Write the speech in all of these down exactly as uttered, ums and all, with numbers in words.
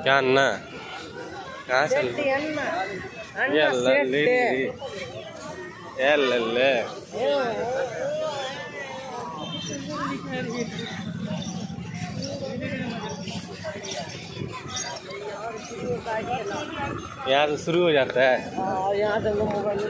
जानना कहाँ चल ये ले ये ले ले यहाँ से शुरू हो जाता है। यहाँ से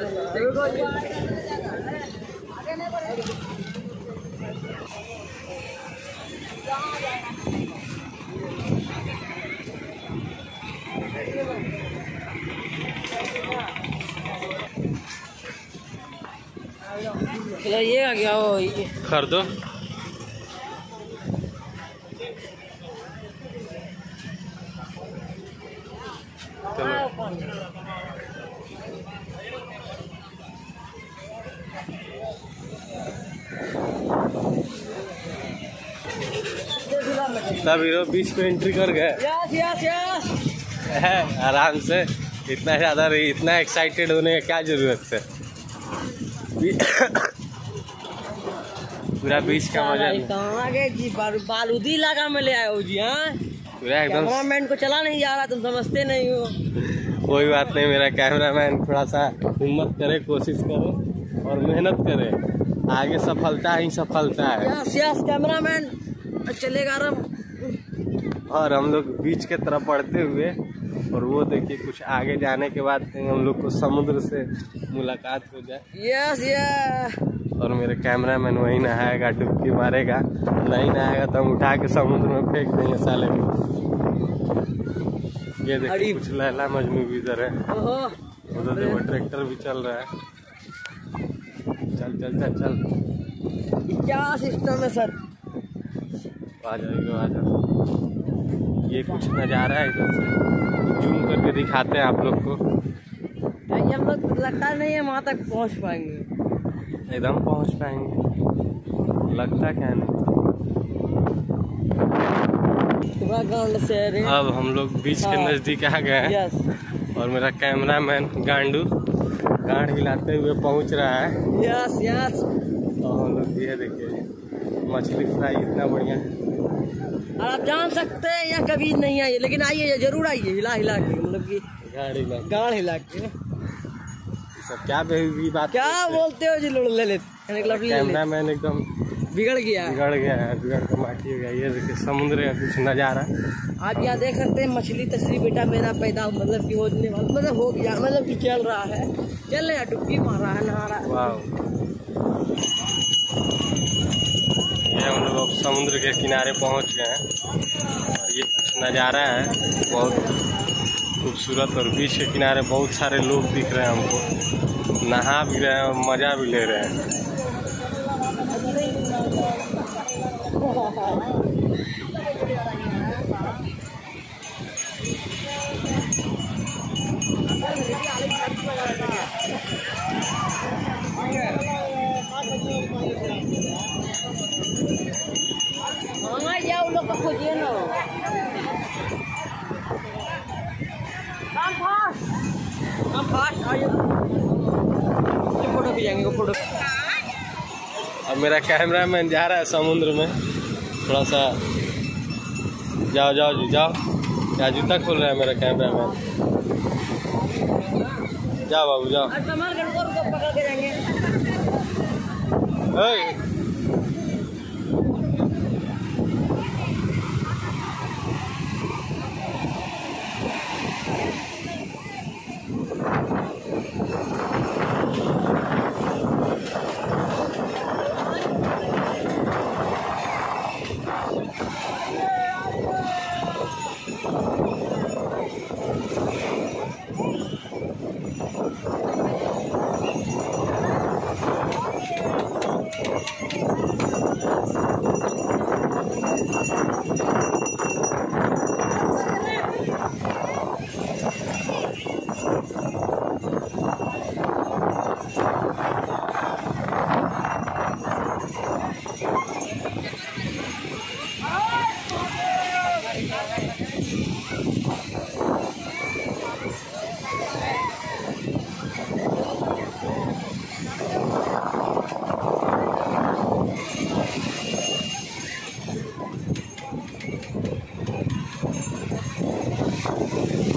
ये आ गया वो कर दो। सब हीरो बीच में एंट्री कर गए। यस यस यस आराम से। इतना ज़्यादा रही, इतना एक्साइटेड होने का क्या जरूरत है। पूरा बीच का मजा कहाँ गए जी, बारूदी इलाका में ले आए हो जी। हाँ पूरा एकदम कैमरामैन को चला नहीं जा रहा, तुम समझते नहीं हो। कोई बात नहीं, मेरा कैमरामैन थोड़ा सा हिम्मत करे, कोशिश करे और मेहनत करे, आगे सफलता ही सफलता है। यस यस कैमरामैन चलेगा रम। और हम लोग बीच के तरफ बढ़ते हुए, और वो देखिए कुछ आगे जाने के बाद हम लोग को समुद्र से मुलाकात हो जाए। Yes yes. और मेरे कैमरामैन वही नहाएगा, डुबकी मारेगा, नहीं नहाएगा तो हम उठा के समुद्र में फेंक देंगे साले को। ये देखिए कुछ लैला मजनू भी इधर है, उधर देखो ट्रैक्टर भी चल रहा है। चल चल चल चल। क्या सिस्टम है सर? आ जाएगा आ जाओ। ये कुछ नज़ारा है, इधर से जूम करके दिखाते हैं आप लोग को। हम लोग लगता नहीं है वहाँ तक पहुँच पाएंगे, एकदम पहुँच पाएंगे, लगता क्या नहीं। से अब हम लोग बीच के नज़दीक आ गए हैं और मेरा कैमरामैन गांडू गांड हिलाते हुए पहुँच रहा है। Yes yes. और हम लोग ये देखिए मछली फ्राई इतना बढ़िया है, और आप जान सकते हैं यहाँ कभी नहीं आइए, लेकिन आइए जरूर आइए, हिला हिला के, मतलब कि गाड़ हिला गाड़ हिला के। सब क्या भी बात क्या बोलते हो जी, ले लेते। कैमरामैन एकदम बिगड़ गया बिगड़ गया है बिगड़ कर माटी हो गया। ये देखिए समुद्र का कुछ नज़ारा आप यहाँ देख सकते हैं। मछली तछली बेटा मेरा पैदा मतलब कि होने वाला, मतलब हो गया, मतलब कि चल रहा है, चल रहा, डुबकी मार रहा है, नहा रहा है। वाह, ये हम लोग समुद्र के किनारे पहुँच गए हैं और ये कुछ नज़ारा है बहुत खूबसूरत। और बीच के किनारे बहुत सारे लोग दिख रहे हैं हमको, नहा भी रहे हैं और मज़ा भी ले रहे हैं। खोजिए ना हम फास्ट आइए, फोटो खींचेंगे फोटो। अब मेरा कैमरामैन जा रहा है समुद्र में, थोड़ा सा जाओ जाओ जी जाओ। क्या जूता खोल रहा है मेरा कैमरामैन? जाओ बाबू जाओ। पकड़ के जाएंगे। है।